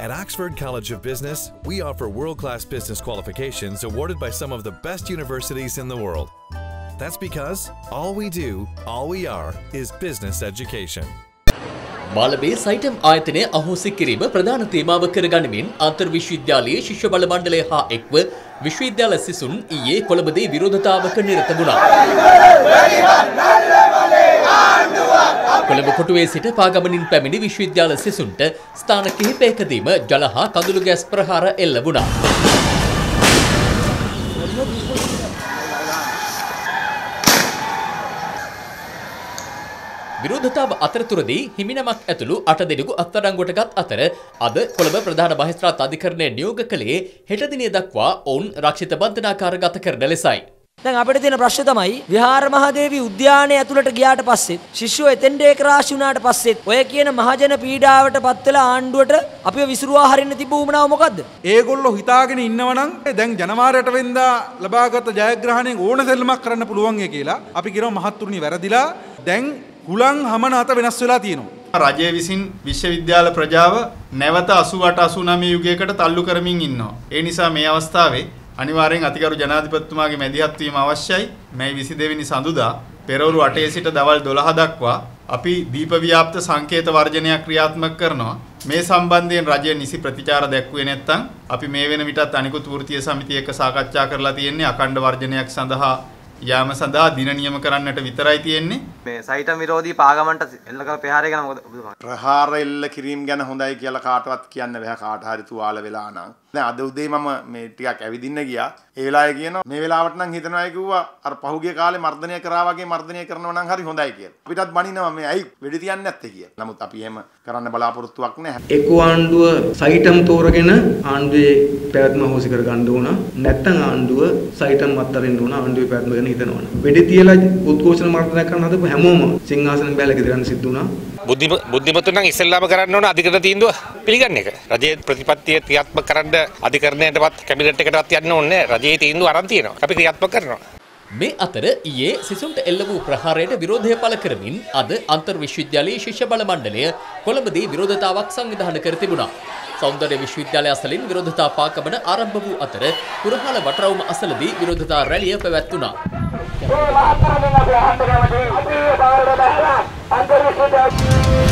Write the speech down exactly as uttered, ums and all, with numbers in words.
At Oxford College of Business, we offer world-class business qualifications awarded by some of the best universities in the world. That's because all we do, all we are, is business education. Malabe SAITM ආයතනය අහෝසි කිරීම ප්‍රධාන තේමාව කරගනිමින් අන්තර් විශ්වවිද්‍යාලයේ ශිෂ්‍ය බල මණ්ඩලය හා එක්ව විශ්වවිද්‍යාල සිසුන් ඊයේ කොළඹදී විරෝධතාවක නිරත වුණා. කොළඹ කොටුවේ සිට පාගමනින් පැමිණි විශ්වවිද්‍යාල සිසුන්ට ස්ථාන කිහිපයකදීම ජල හා කඳුළු ගෑස් ප්‍රහාර එල්ල වුණා. විරෝධතාව අතරතුරදී හිමිනමක් ඇතුළු අට දෙනෙකු අත්අඩංගුවට ගත් අතර අද කොළඹ ප්‍රධාන මහේස්ත්‍රාත් අධිකරණය නියෝග කළේ හෙට දිනය දක්වා ඔවුන් රක්ෂිත බන්ධනාගාරගත කරන ලෙසයි. දැන් අපිට තියෙන ප්‍රශ්නේ තමයි විහාර මහදේවි උද්‍යානය ඇතුළට ගියාට පස්සෙත් ශිෂ්‍යෝ එතෙන්ට ඒක රාශි වුණාට පස්සෙත් ඔය කියන මහජන පීඩාවට පත් වෙලා ආණ්ඩුවට අපිව විසිරුවා හරින්න තිබ්බ උමනාව මොකද්ද? ඒගොල්ලෝ හිතාගෙන ඉන්නවනම් දැන් ජනවාරි අට වෙනිදා ලබාගත් ජයග්‍රහණයෙන් ඕන සෙල්ලමක් කරන්න පුළුවන් කියලා අපි කියනවා මහත්තුරුනි වැරදිලා. දැන් හුලං හමන අත වෙනස් වෙලා තියෙනවා. රජය විසින් විශ්වවිද්‍යාල ප්‍රජාව නැවත අසූඅට අසූනවය යුගයකට තල්ලු කරමින් ඉන්නවා. ඒ නිසා මේ අවස්ථාවේ අනිවාර්යෙන් අතිගරු ජනාධිපතිතුමාගේ මැදිහත් වීම අවශ්‍යයි. මේ විසි දෙවෙනි සඳුදා පෙරවරු අටේ සිට දවල් දොළහ දක්වා අපි දීප ව්‍යාප්ත සංකේත වර්ජනයක් ක්‍රියාත්මක කරනවා. මේ සම්බන්ධයෙන් රජය නිසි ප්‍රතිචාර දැක්ුවේ නැත්නම් අපි මේ වෙන විටත් අනිකුත් වෘත්තීය සමිතිය එක්ක සාකච්ඡා කරලා තියෙන්නේ අඛණ්ඩ වර්ජනයක් සඳහා යාම සඳහා දින නියම කරන්නට විතරයි තියෙන්නේ. මේ සයිටම් විරෝධී පාගමන්ට එල්ල කළ ප්‍රහාරය ගැන මොකද ඔබතුමා? ප්‍රහාර එල්ල කිරීම ගැන හොඳයි කියලා කාටවත් කියන්න බෑ. කාට හරි තුවාල වෙලා නම්. දැන් අද උදේ මම මේ ටිකක් ඇවිදින්න ගියා. ඒ වෙලාවේ කියනවා මේ වෙලාවට නම් හිතනවා කිව්වා අර පහුගිය කාලේ මර්ධනය කරා වගේ මර්ධනය කරනවා නම් හරි හොඳයි කියලා. අපිටත් බනිනවා මේ ඇයි වෙඩි තියන්නේ නැත්තේ කියලා. නමුත් අපි එහෙම කරන්න බලාපොරොත්තුවක් නැහැ. එක්ක ආණ්ඩුව සයිටම් තෝරගෙන ආණ්ඩුවේ පැවැත්ම හොසි කර ගන්න ඕන. නැත්නම් ආණ්ඩුව සයිටම් අත්තරින්න ඕන. ආණ්ඩුවේ පැවැත්ම ගැන හිතනවා. වෙඩි තියලා උද්ඝෝෂණ මර්ධනය කරන්න හදපු හැමෝම සිංහාසන බැලක දාන්න සිද්ධ වුණා. බුද්ධි බුද්ධිමතුන් නම් ඉස්සෙල්ලාම කරන්න ඕන අධිකරණ තීන්දුව පිළිගන්න එක. රජයේ ප්‍රතිපත්තිය ක්‍රියාත්මක කරන්න අධිකරණයටවත් කැබිනට් එකටවත් යන්න ඕනේ නැහැ. රජයේ තීන්දුව අරන් තියෙනවා. අපි ක්‍රියාත්මක කරනවා. මේ අතර ඊයේ සිසුන්ට එල්ල වූ ප්‍රහාරයට විරෝධය පළ කරමින් අද අන්තර් විශ්වවිද්‍යාලයේ ශිෂ්‍ය බල මණ්ඩලය කොළඹදී විරෝධතාවක් සංවිධානය කර තිබුණා. සෞන්දර්ය විශ්වවිද්‍යාලය අසලින් විරෝධතා පාකමන ආරම්භ වූ අතර පුරහාල වටරවුම අසලදී විරෝධතා රැළිය පැවැත්වුණා. අන්තර් විශ්වවිද්‍යාලය